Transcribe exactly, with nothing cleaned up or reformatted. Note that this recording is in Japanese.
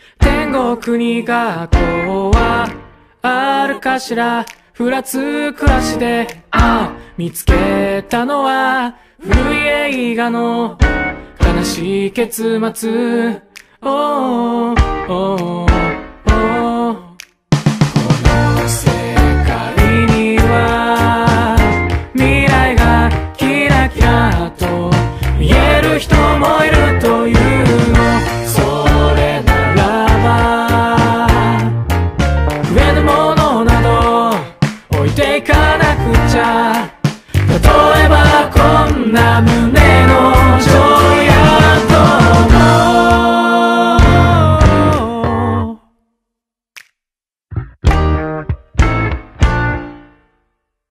天国に学校はあるかしら。ふらつ暮らしで、ああ見つけたのは古い映画の悲しい結末。おーおー